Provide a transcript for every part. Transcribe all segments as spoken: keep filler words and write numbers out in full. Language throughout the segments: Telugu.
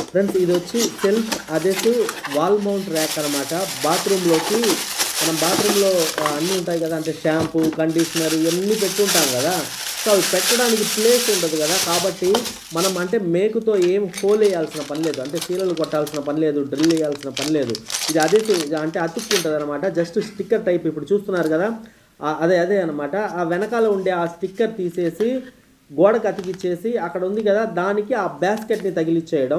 ఫ్రెండ్స్ ఇది వచ్చి సెల్ఫ్ అదేసి వాల్ మౌంట్ ర్యాక్ అనమాట. బాత్రూంలోకి మనం బాత్రూంలో అన్నీ ఉంటాయి కదా, అంటే షాంపూ, కండిషనర్ ఇవన్నీ పెట్టుంటాం కదా. సో అవి పెట్టడానికి ప్లేస్ ఉంటుంది కదా, కాబట్టి మనం అంటే మేకుతో ఏం హోల్ వేయాల్సిన పని లేదు, అంటే సీలలు కొట్టాల్సిన పని లేదు, డ్రిల్ వేయాల్సిన పని లేదు. ఇది అదే అంటే అతుక్కుంటుంది అనమాట. జస్ట్ స్టిక్కర్ టైప్ ఇప్పుడు చూస్తున్నారు కదా, అదే అదే అనమాట. ఆ వెనకాల ఉండే ఆ స్టిక్కర్ తీసేసి గోడకు అతికిచ్చేసి అక్కడ ఉంది కదా దానికి ఆ బాస్కెట్ని తగిలిచ్చేయడం.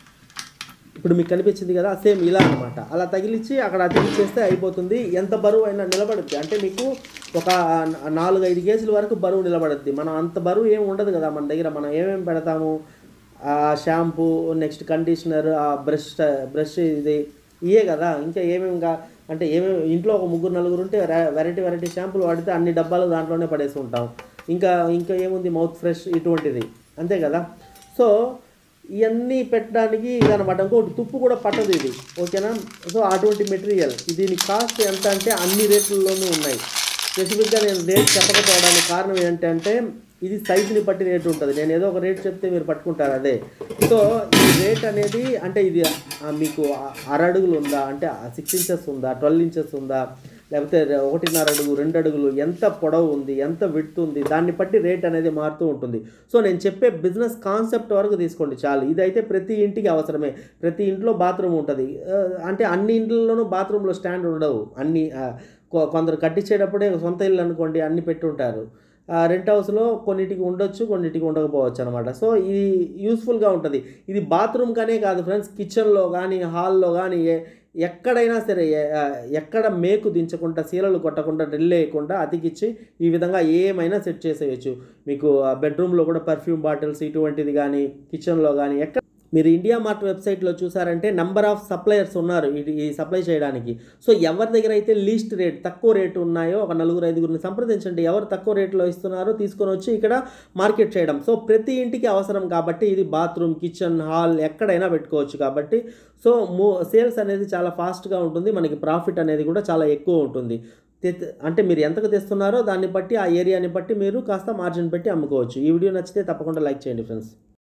ఇప్పుడు మీకు కనిపించింది కదా, సేమ్ ఇలా అనమాట. అలా తగిలిచ్చి అక్కడ అతికిచ్చేస్తే అయిపోతుంది. ఎంత బరువు అయినా నిలబడుద్ది, అంటే మీకు ఒక నాలుగు ఐదు కేజీల వరకు బరువు నిలబడుద్ది. మనం అంత బరువు ఏమి ఉండదు కదా మన దగ్గర. మనం ఏమేమి పెడతాము, షాంపూ, నెక్స్ట్ కండిషనర్, ఆ బ్రష్ బ్రష్ ఇది ఇవే కదా. ఇంకా ఏమేమి అంటే ఏమేమి ఇంట్లో ఒక ముగ్గురు నలుగురు ఉంటే వెరైటీ వెరైటీ షాంపూలు వాడితే అన్ని డబ్బాలు దాంట్లోనే పడేసి ఉంటాం. ఇంకా ఇంకా ఏముంది, మౌత్ ఫ్రెష్ ఇటువంటిది, అంతే కదా. సో ఇవన్నీ పెట్టడానికి ఇదనమాట. ఇంకోటి తుప్పు కూడా పట్టదు ఇది, ఓకేనా. సో అటువంటి మెటీరియల్. దీని కాస్ట్ ఎంత అంటే అన్ని రేట్లలోనూ ఉన్నాయి. స్పెసిఫిక్గా నేను రేట్ చెప్పకపోవడానికి కారణం ఏంటంటే ఇది సైజుని బట్టి రేట్ ఉంటుంది. నేను ఏదో ఒక రేట్ చెప్తే మీరు పట్టుకుంటారు అదే. సో ఈ రేట్ అనేది అంటే ఇది మీకు అర అడుగులు ఉందా, అంటే సిక్స్ ఇంచెస్ ఉందా, ట్వెల్వ్ ఇంచెస్ ఉందా, లేకపోతే ఒకటిన్నర అడుగు, రెండు అడుగులు, ఎంత పొడవు ఉంది, ఎంత విడ్త్ ఉంది, దాన్ని బట్టి రేట్ అనేది మారుతూ ఉంటుంది. సో నేను చెప్పే బిజినెస్ కాన్సెప్ట్ వరకు తీసుకోండి చాలు. ఇదైతే ప్రతి ఇంటికి అవసరమే. ప్రతి ఇంట్లో బాత్రూమ్ ఉంటుంది, అంటే అన్ని ఇంట్లోనూ బాత్రూంలో స్టాండ్ ఉండవు. అన్ని కొందరు కట్టించేటప్పుడే సొంత ఇల్లు అనుకోండి అన్ని పెట్టుంటారు. రెంట్ హౌస్లో కొన్నిటికి ఉండొచ్చు, కొన్నిటికి ఉండకపోవచ్చు అనమాట. సో ఇది యూస్ఫుల్గా ఉంటుంది. ఇది బాత్రూమ్ కానే కాదు ఫ్రెండ్స్, కిచెన్లో కానీ, హాల్లో కానీ, ఎక్కడైనా సరే ఎక్కడ మేకు దించకుండా, సీలలు కొట్టకుండా, డ్రిల్ వేయకుండా అతికిచ్చి ఈ విధంగా ఏమైనా సెట్ చేసేయచ్చు. మీకు బెడ్రూమ్లో కూడా పర్ఫ్యూమ్ బాటిల్స్ ఇటువంటిది కానీ, కిచెన్లో కానీ ఎక్కడ మీరు ఇండియా మార్ట్ వెబ్సైట్లో చూసారంటే నెంబర్ ఆఫ్ సప్లయర్స్ ఉన్నారు ఇది ఈ సప్లై చేయడానికి. సో ఎవరి దగ్గర అయితే లీస్ట్ రేట్ తక్కువ రేటు ఉన్నాయో ఒక నలుగురు ఐదుగురిని సంప్రదించండి. ఎవరు తక్కువ రేట్లో ఇస్తున్నారో తీసుకొని వచ్చి ఇక్కడ మార్కెట్ చేయడం. సో ప్రతి ఇంటికి అవసరం కాబట్టి ఇది బాత్రూమ్, కిచెన్, హాల్ ఎక్కడైనా పెట్టుకోవచ్చు కాబట్టి సో మో సేల్స్ అనేది చాలా ఫాస్ట్గా ఉంటుంది. మనకి ప్రాఫిట్ అనేది కూడా చాలా ఎక్కువ ఉంటుంది. అంటే మీరు ఎంతకు తెస్తున్నారో దాన్ని బట్టి, ఆ ఏరియాని బట్టి మీరు కాస్త మార్జిన్ పెట్టి అమ్ముకోవచ్చు. ఈ వీడియో నచ్చితే తప్పకుండా లైక్ చేయండి ఫ్రెండ్స్.